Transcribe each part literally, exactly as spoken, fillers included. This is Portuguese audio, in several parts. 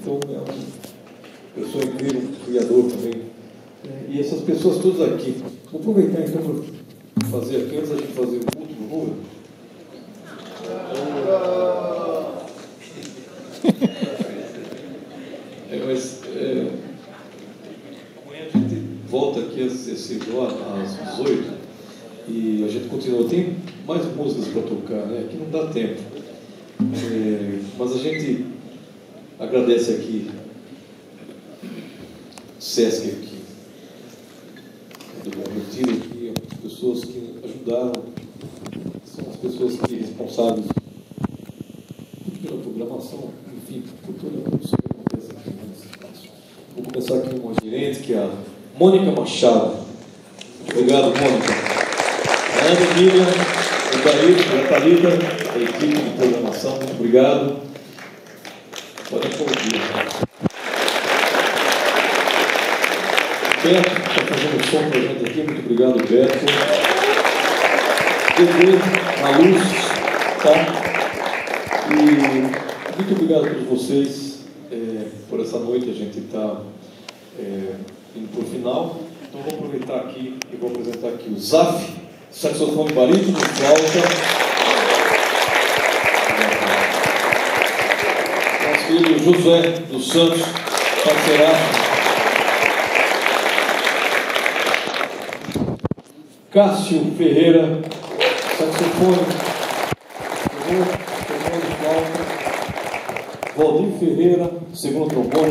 Então, é uma pessoa incrível, um criador também. É, e essas pessoas todas aqui. Vou aproveitar então para fazer aqui, antes da gente fazer o último número. É, mas, é, amanhã a gente volta aqui às dezoito e a gente continua. Tem mais músicas para tocar, né? Aqui não dá tempo. É, mas a gente agradece aqui Sesc aqui, do Bom Retiro aqui, as pessoas que ajudaram, são as pessoas que responsáveis pela programação, enfim, por toda a produção que acontece aqui nesse espaço. Vou começar aqui com uma gerente, que é a Mônica Machado. Obrigado, Mônica. A Ana Emília, o Thalita, a Thalita, a equipe de programação, muito obrigado. Pode aplaudir. Beto está fazendo o som para a gente aqui, muito obrigado, Beto. Dedê, na luz, tá? E muito obrigado a todos vocês é, por essa noite. A gente está é, indo para o final. Então vou aproveitar aqui e vou apresentar aqui o Zaf, saxofone barítono, flauta. Nosso querido José dos Santos, parceiraço. Cássio Ferreira, saxofone, trombone, flauta. Valdir Ferreira, segundo trombone.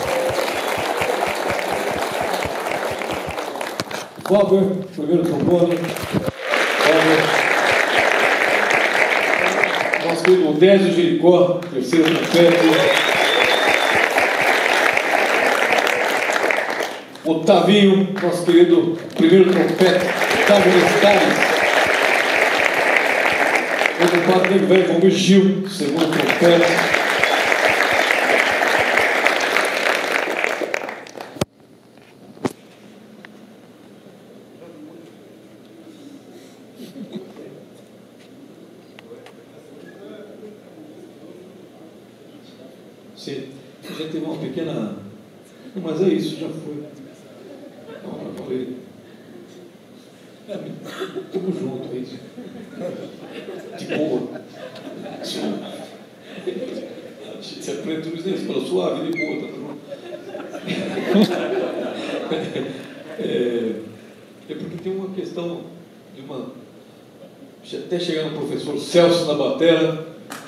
Faber, primeiro trombone. Faber. Nosso querido Désio Jericó, terceiro trompete. Otavinho, nosso querido primeiro trompete. Otávio Nestares. Meu compadre dele velho, Valmir Gil, segundo trompete. Sim, a gente teve uma pequena... Mas é isso, já foi. Não, eu falei... É, estamos juntos, é isso. De boa. Você aprende tudo isso, você fala suave, de boa, tá tudo. É, é porque tem uma questão de uma... Até chegar no professor Celso na batera.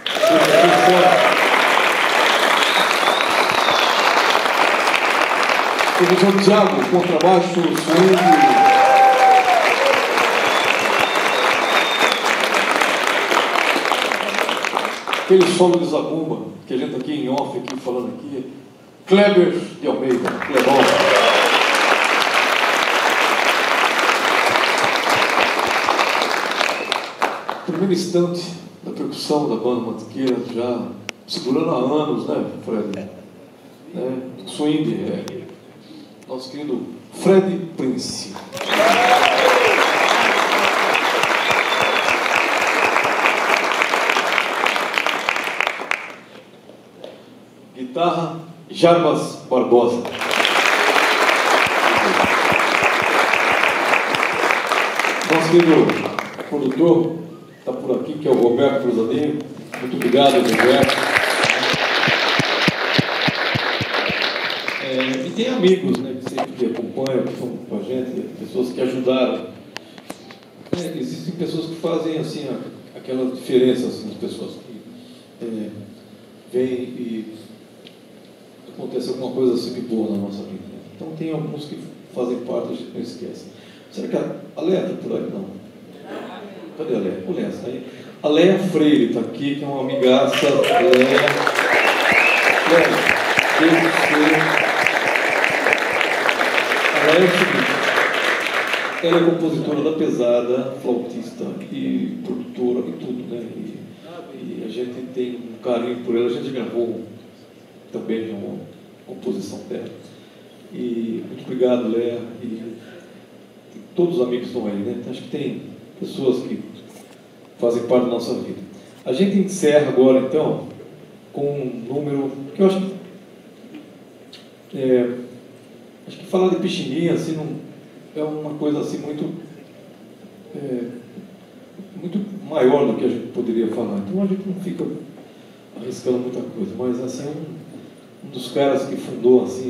Professor Tiago, contrabaixo, swing. Aquele solo de zabumba, que a gente está aqui em off, aqui, falando aqui, Kleber de Almeida, Clebão. Primeiro instante da percussão da banda Mantiqueira, já segurando há anos, né, Fred? Né? Swing, é, nosso querido Fred Prince. Guitarra, Jarbas Barbosa. Nosso querido produtor está por aqui, que é o Roberto Cruzadinho. Muito obrigado, Roberto. É, e tem amigos, né, que sempre acompanham, que estão com a gente, pessoas que ajudaram. É, existem pessoas que fazem assim, a, aquela diferença, assim, as pessoas que é, vêm e acontece alguma coisa assim boa na nossa vida. Então tem alguns que fazem parte, a gente não esquece. Será que a, a Léa está por aí? Não. Cadê a Léa? O Léa está aí. A Léa Freire está aqui, que é uma amigaça. Léa. Léa, Deus do céu. A Léa é o seguinte, ela é compositora da pesada, flautista e produtora e tudo, né? E, e a gente tem um carinho por ela, a gente gravou também uma composição dela. E muito obrigado, Léa. E todos os amigos estão aí, né? Acho que tem pessoas que fazem parte da nossa vida. A gente encerra agora, então, com um número que eu acho que É, acho que falar de Pixinguinha assim, não, é uma coisa assim muito, é, muito maior do que a gente poderia falar. Então a gente não fica arriscando muita coisa, mas assim, é um, um dos caras que fundou assim,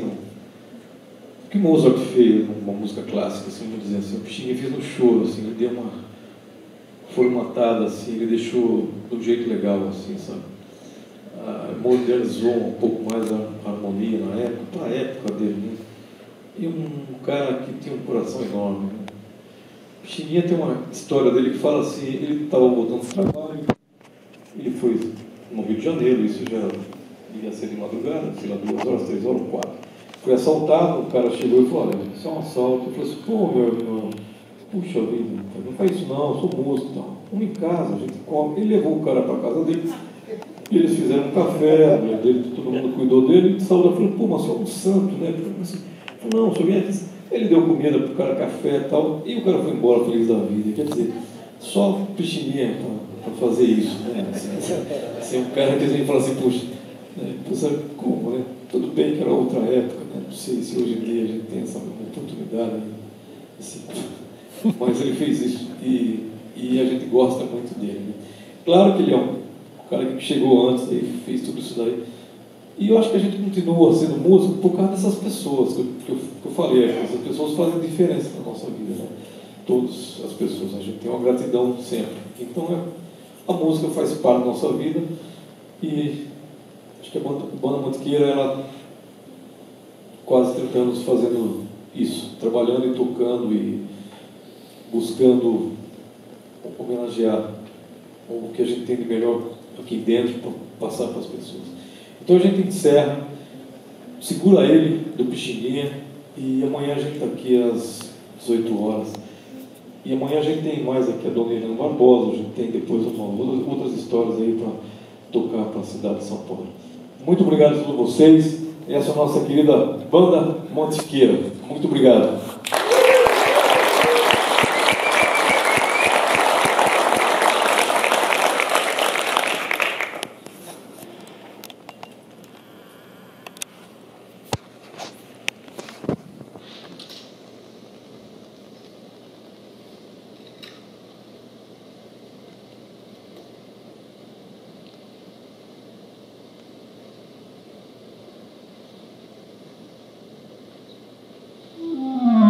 o que Mozart fez, uma música clássica, assim, vamos dizer assim, o Pixinguinha fez no choro, assim, ele deu uma formatada, assim, ele deixou do jeito legal, assim, sabe? Ah, modernizou um pouco mais a harmonia na época, para a época dele, né? E um cara que tinha um coração enorme, né? O Pixinguinha tem uma história dele que fala assim, ele estava voltando do trabalho, ele foi no Rio de Janeiro, isso já ia ser de madrugada, sei lá, duas horas, três horas, quatro. Foi assaltado, o cara chegou e falou, olha, isso é um assalto. Ele falou assim, pô, meu irmão, puxa vida, não faz isso não, eu sou músico e tal. Vamos em casa, a gente come. Ele levou o cara para casa dele, e eles fizeram um café, a mulher dele, todo mundo cuidou dele, e saúde, falou, pô, mas sou um santo, né? Ele falou assim, não, sou bem aqui. Ele deu comida para o cara, café e tal, e o cara foi embora feliz da vida. Quer dizer, só Pixinguinha para fazer isso, né? Assim, assim, um cara que a gente fala assim, puxa, né? Sabe como, né? Tudo bem que era outra época, né? Não sei se hoje em dia a gente tem essa oportunidade, assim, mas ele fez isso e, e a gente gosta muito dele, né? Claro que ele é um cara que chegou antes e fez tudo isso daí. E eu acho que a gente continua sendo músico por causa dessas pessoas que eu, que eu, que eu falei. Essas pessoas fazem diferença na nossa vida, né? Todas as pessoas, a gente tem uma gratidão sempre. Então é, a música faz parte da nossa vida e acho que a banda, a banda Mantiqueira, ela quase trinta anos fazendo isso, trabalhando e tocando e buscando homenagear o que a gente tem de melhor aqui dentro para passar para as pessoas. Então a gente encerra, segura ele do Pixinguinha e amanhã a gente está aqui às dezoito horas. E amanhã a gente tem mais aqui a Dona Helena Barbosa, a gente tem depois uma, outras histórias aí para tocar para a cidade de São Paulo. Muito obrigado a todos vocês. Essa é a nossa querida banda Mantiqueira. Muito obrigado. Mm-hmm.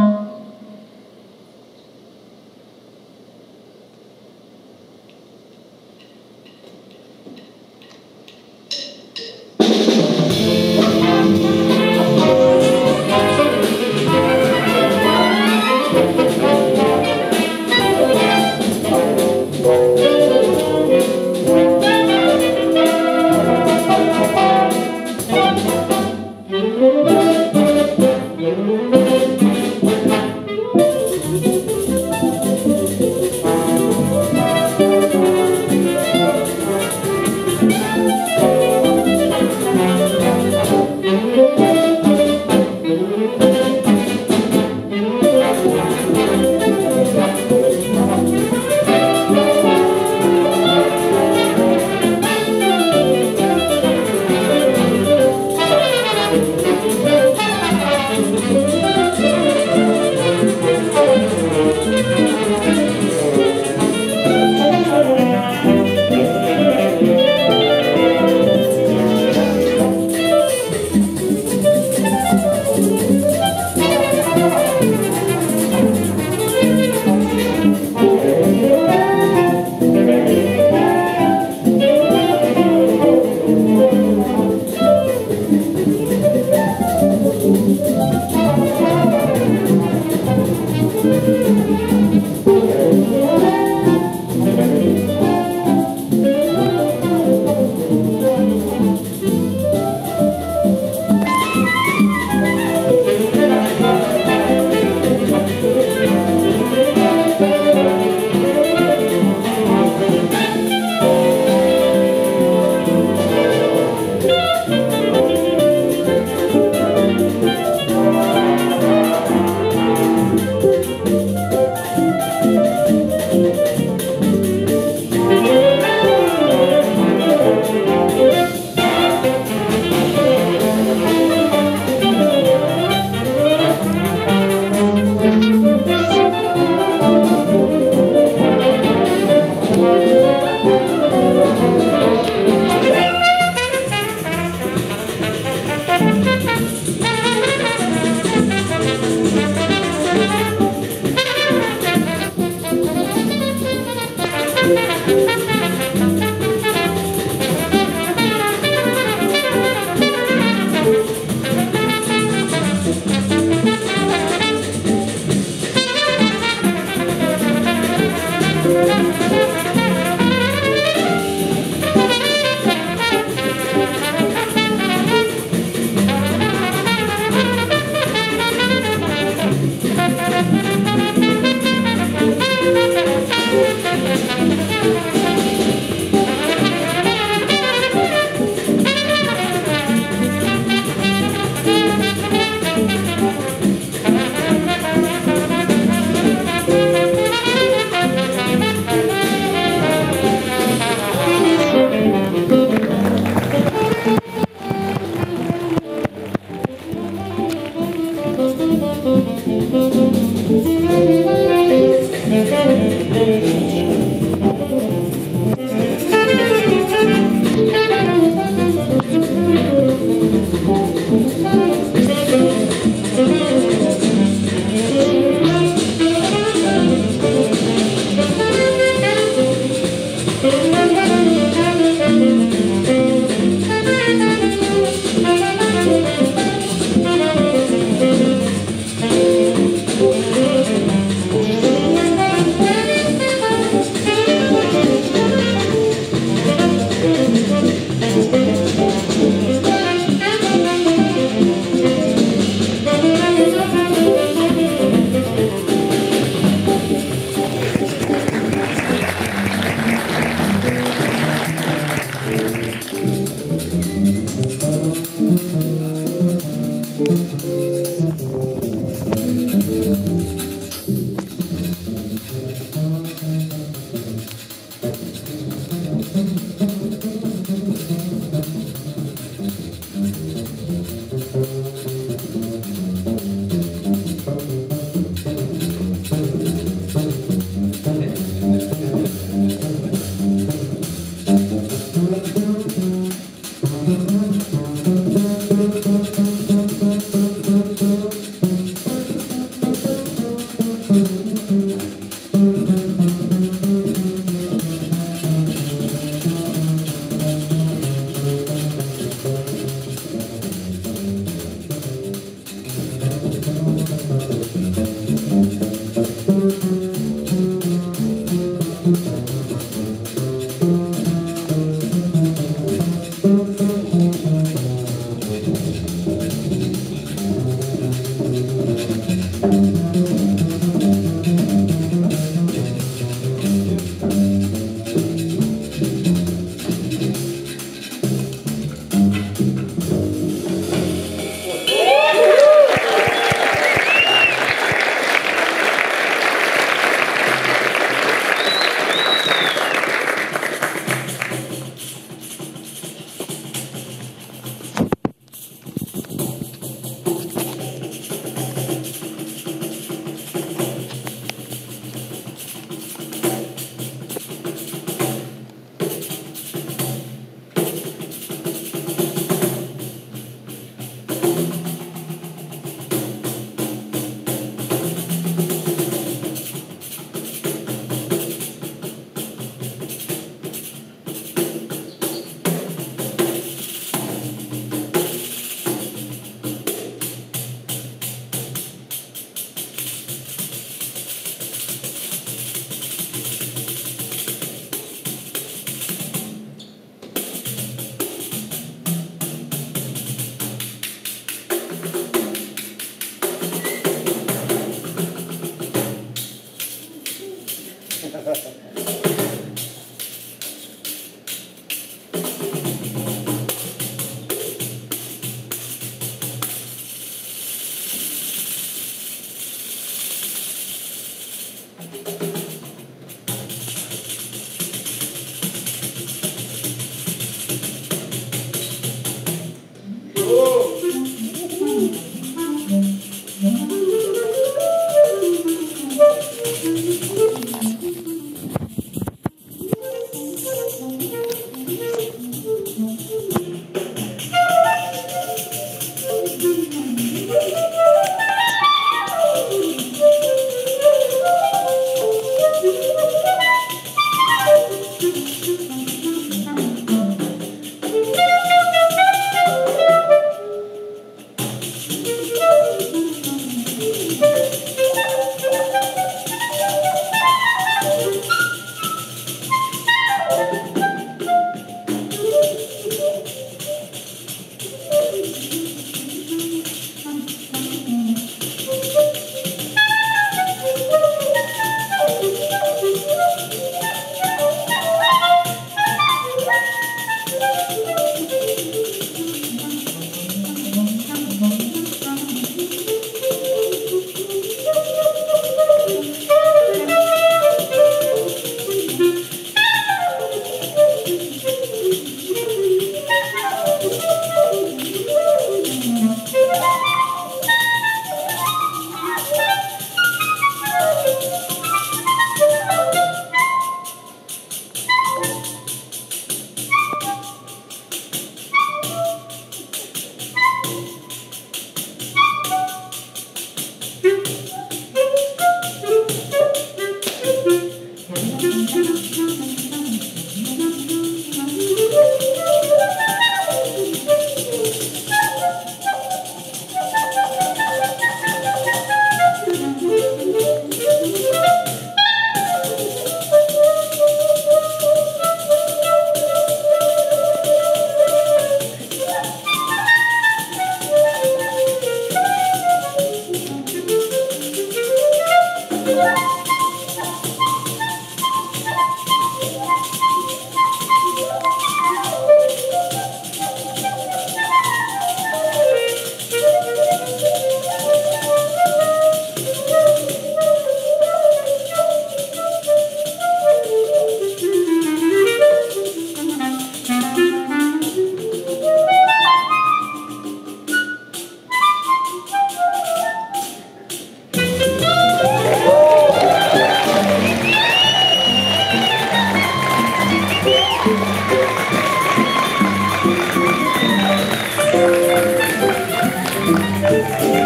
Música